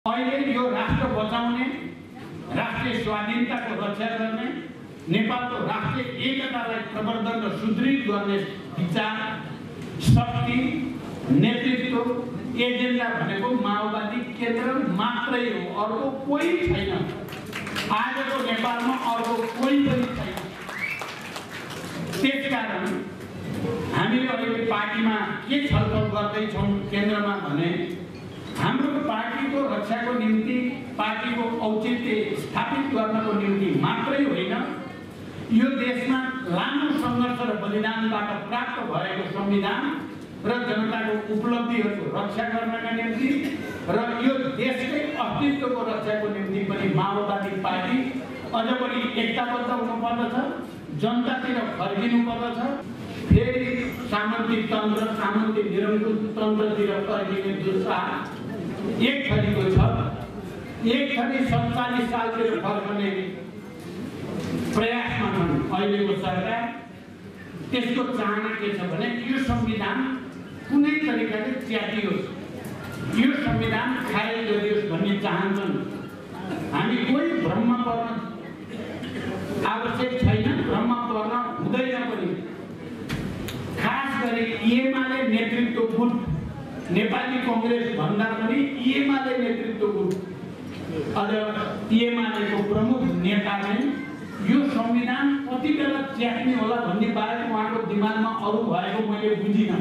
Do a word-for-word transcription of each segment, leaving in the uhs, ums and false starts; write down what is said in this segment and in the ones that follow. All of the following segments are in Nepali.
अहिले यो राष्ट्र बचाउने, राष्ट्रिय स्वाधीनताको रक्षा गर्ने, नेपालको राष्ट्रिय एकतालाई प्रवर्धन र सुदृढ गर्ने विचार, शक्ति, नेतृत्व, एजेन्डा भनेको माओवादी केन्द्र मात्रै हो, अर्को कोही छैन। आजको नेपालमा अर्को कोही पनि छैन। त्यसकारण हामीले अहिले पार्टीमा के छलफल गर्दैछौँ केन्द्रमा भने हाम्रो पार्टीको रक्षाको निम्ति, पार्टीको औचित्य स्थापित गर्नको निम्ति मात्रै होइन, यो देशमा लामो सङ्घर्ष र बलिदानबाट प्राप्त भएको संविधान र जनताको उपलब्धिहरूको रक्षा गर्नका निम्ति र यो देशकै अस्तित्वको रक्षाको निम्ति पनि माओवादी पार्टी अझ बढी एकताबद्ध हुनुपर्दछ, जनतातिर फर्किनुपर्दछ। फेरि सामन्ती तन्त्र, सामन्ती निरङ्कुश तन्त्रतिर फर्किने दुस्साह एक थरीको छ। एक थरी सत्तालीस सालतिर फर्कने प्रयासमा छन् अहिलेको सरकार। त्यसको चाहना के छ भने यो संविधान कुनै तरिकाले च्यातियोस्, यो संविधान खारेज गरियोस् भन्ने चाहन्छन्। हामी कोही भ्रममा पर्न आवश्यक छैन, भ्रममा पर्न हुँदैन पनि। खास गरी एमाले नेतृत्व गुट, नेपाली कांग्रेस भन्दा पनि एमाले नेतृत्व गुट, अझ एमालेको प्रमुख नेता नै यो संविधान कति बेला च्यात्ने होला भन्ने बारेमा उहाँको दिमागमा अरू भएको मैले बुझिनँ।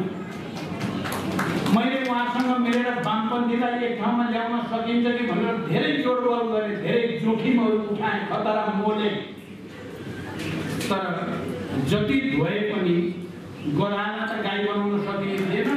मैले उहाँसँग मिलेर वामपन्थीलाई एक ठाउँमा ल्याउन सकिन्छ कि भनेर धेरै जोडबल गरेँ, धेरै जोखिमहरू उठाएँ, खतरा मोले। तर जति भए पनि गोराला त गाई बनाउन सकिने थिएन।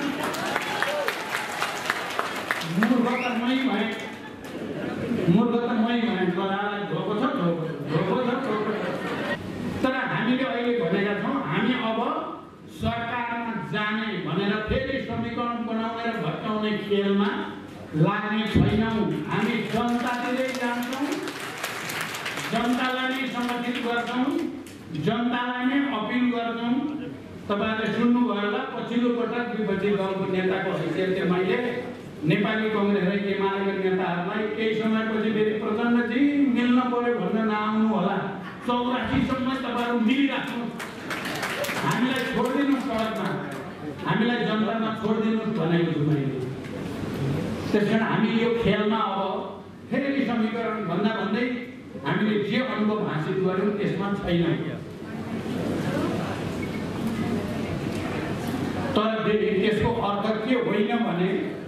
मूर्ख त मै भएँ, मूर्ख त मै भएँ, गोरालाई धोको छ, धोको छ, धोको छ, धोको छ। तर हामीले अहिले भनेका छौँ हामी अब सरकारमा जाने भनेर फेरि समीकरण बनाउने र भट्काउने खेलमा लाग्ने छैनौँ। हामी जनतातिरै जान्छौँ, जनतालाई नै सङ्गठित गर्छौँ, जनतालाई नै अपिल गर्छौँ। तपाईँहरूले सुन्नुभयो होला, पछिल्लो पटक विपक्षी दलको नेताको हैसियतले मैले नेपाली कांग्रेस र एमालेका नेताहरूलाई केही समयपछि फेरि प्रचण्डजी मिल्न पर्यो भनेर नआउनु होला, चौरासीसम्म तपाईँहरू मिलिराख्नु, हामीलाई छोडिदिनु सडकमा, हामीलाई जनतामा छोडिदिनु भनेको छु मैले। त्यसकारण हामी यो खेलमा अब फेरि समीकरण भन्दा भन्दै हामीले जे अनुभव हासिल गर्यौँ त्यसमा छैन। तर त्यसको अर्थ के होइन भने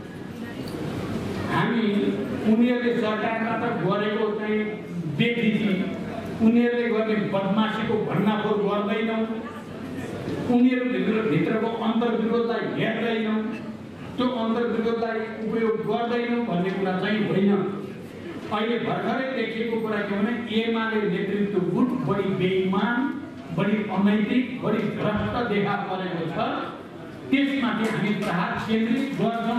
हामी उनीहरूले सरकारमा त गरेको चाहिँ बेइज्जती, उनीहरूले गर्ने बदमासीको भण्डाफोर गर्दैनौँ, उनीहरू भित्रको अन्तर्विरोधलाई हेर्दैनौँ, त्यो अन्तर्विरोधलाई उपयोग गर्दैनौँ भन्ने कुरा चाहिँ होइन। अहिले भर्खरै देखिएको कुरा के भने एमाले नेतृत्व गुट बढी बेइमान, बढी अनैतिक, बढी भ्रष्ट देखा परेको छ। त्यसमाथि हामी प्रहार केन्द्रित गर्छौँ।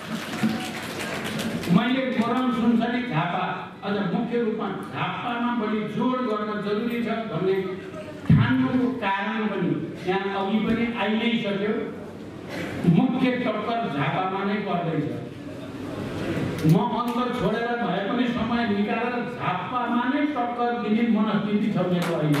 मैले मोरङ सुनसरी झापा, अझ मुख्य रूपमा झापामा बढी जोड गर्न जरुरी छ भन्ने ठान्नुको कारण पनि यहाँ अघि पनि आइ नै सक्यो। मुख्य टक्कर झापामा नै पर्दैछ। म अन्तर छोडेर भए पनि समय निकालेर झापामा नै टक्कर दिने मनस्थिति छ मेरो अहिले।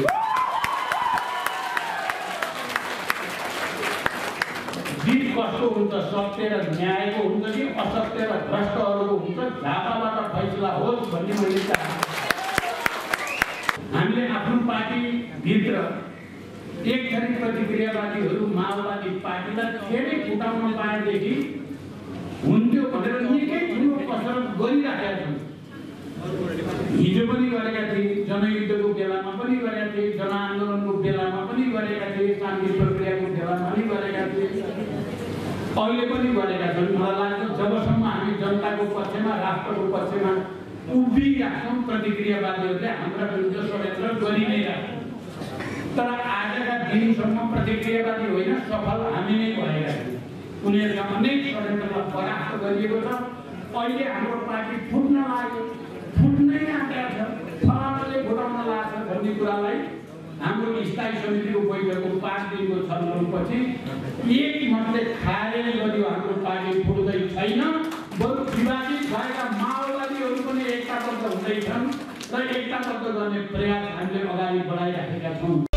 जित कस्तो हुन्छ, सत्य र न्यायको हुन्छ कि असत्य र भ्रष्टहरूको हुन्छ, झापाबाट फैसला होस् भन्ने मैले चाहन्छु। हामीले आफ्नो पार्टीभित्र एक थरी प्रतिक्रियावादीहरू माओवादी पार्टीलाई फेरि फुटाउन पाएदेखि हुन्थ्यो भनेर निकै ठुलो कसरत गरिराखेका छन्। हिजो पनि गरेका थिए, जनयुद्धको बेलामा पनि गरेका थिए, जनआन्दोलनको बेलामा पनि गरेका थिए, शान्ति प्रक्रियाको बेलामा पनि गरेका थिए, अहिले पनि गरेका छन्। मलाई लाग्छ जबसम्म हामी जनताको पक्षमा, राष्ट्रको पक्षमा उभिराख्छौँ, प्रतिक्रियावादीहरूले हाम्रा विरुद्ध षड्यन्त्र गरि नै राख्छौँ। तर आजका दिनसम्म प्रतिक्रियावादी होइन, सफल हामी नै भएका थियौँ। उनीहरूका अनेक षड्यन्त्रलाई परास्त गरिएको छ। अहिले हाम्रो पार्टी फुट्न लाग्यो, फुट्नै आँटेको छ, फलानाले फुटाउन लाग्छ भन्ने कुरालाई हाम्रो स्थायी समितिको बैठकको पाँच दिनको छलफलपछि एक मतले खारेज गरियो। हाम्रो पार्टी फुट्दै छैन, बरु विभाजित भएका माओवादी गर्दैछन् र एकताबद्ध गर्ने प्रयास हामीले अगाडि बढाइराखेका छौँ।